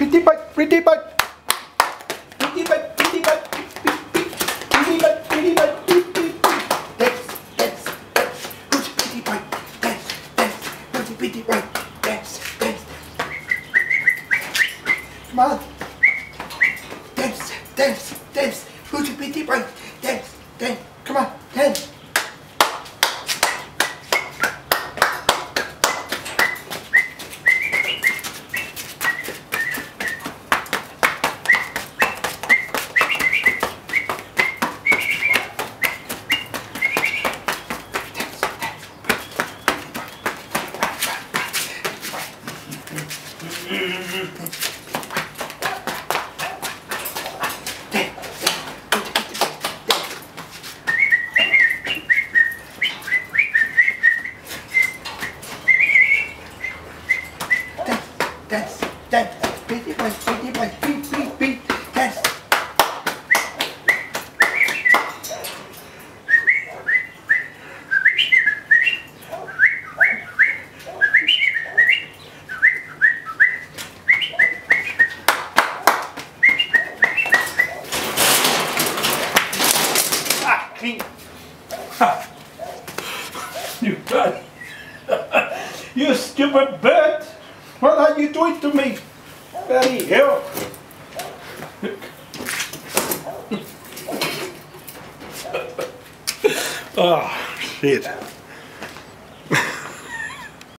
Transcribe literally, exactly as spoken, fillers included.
Pretty bird, pretty bird. Pretty bird, pretty bird. Pretty bird, pretty bird. Dance, dance, dance. Who's a pretty bird? Dance, dance. Who's a pretty bird? Dance, dance. Come on. Dance, dance, dance. Who's a pretty bird? Dance, dance. Come on, dance. Dance, dance, pretty boy, pretty boy, beat, beat, beat, dance. Ah, clean. Ha. You got it. You stupid bird. What are you doing to me? Bloody hell! Oh, shit.